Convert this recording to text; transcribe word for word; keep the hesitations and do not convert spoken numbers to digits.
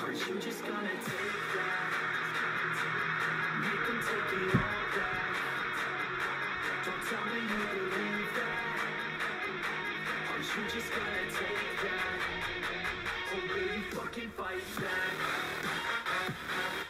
Aren't you just gonna take that? Make them take it all back. Don't tell me you believe that. Aren't you just gonna take that? Or will you fucking fight back?